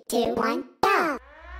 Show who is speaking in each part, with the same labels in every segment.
Speaker 1: 2, 1, go!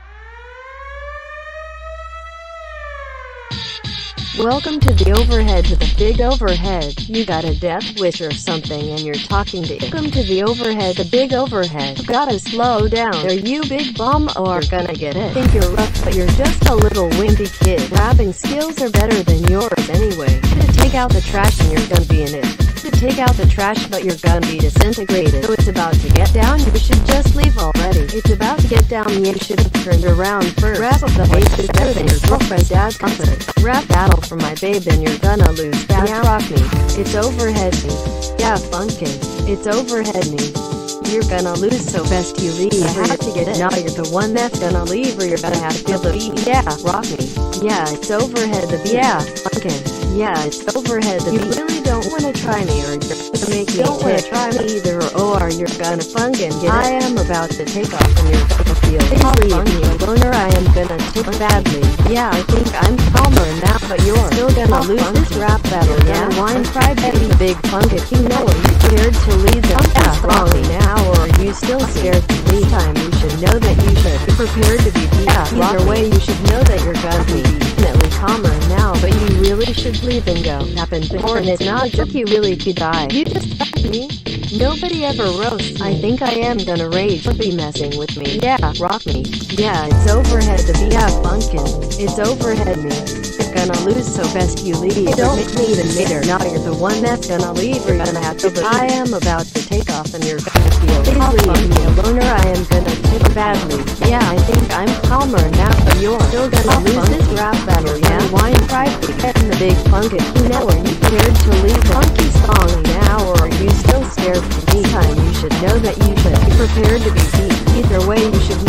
Speaker 2: Welcome to the overhead, to the big overhead. You got a death wish or something and you're talking to it. Welcome to the overhead, the big overhead. Gotta slow down. Are you big bomb or gonna get it? Think you're rough but you're just a little wimpy kid. Rapping skills are better than yours anyway. To take out the trash and you're gonna be in it. To take out the trash but you're gonna be disintegrated. So it's about to get down, you should just leave already. It's about to get down, you should have turned around first. Rap of the bass is better than your girlfriend's dad's confidence. Rap battle for my babe and you're gonna lose fast. Yeah, rock me, it's overhead me. Yeah, Funkin, it's overhead me. You're gonna lose, so best you leave. I have to get it. Now you're the one that's gonna leave or you're gonna have to feel the beat. Yeah, rock me. Yeah, it's overhead the beat. Yeah, Funkin. Yeah, it's overhead the beat. You really don't wanna try me or you're gonna make me don't wanna try me either or you're gonna Funkin get it. I am about to take off and you're gonna feel it. Please leave me alone or I am gonna take badly. Yeah, I think I'm calmer now but you're still gonna lose this rap battle. Yeah, wine cry baby the big Funkin. You know are you scared to leave the wrong now or are you still scared to leave? Time you should know that you should be prepared to be beat. Either way you should know that you're gonna be definitely calmer now but you really should leave and go. Happened before and it's not a joke, you really could die. You just fucked me? Nobody ever roasts. I think I am gonna rage. Be messing with me. Yeah, rock me. Yeah, it's overhead the beat. Yeah, Funkin. It's overhead me. You're gonna lose, so best you leave. Don't make me even later. Now you're the one that's gonna leave or you're gonna have to. But I am about to take off and you're gonna feel. Please leave me alone or I am gonna take badly. Yeah, I think I'm calmer now but you're still gonna lose this rap battle. Yeah, wine cry and the big Funkin. You know, are you scared to leave the funky song now or are you still scared? Time you should know that you should be prepared to be beat. Either way you should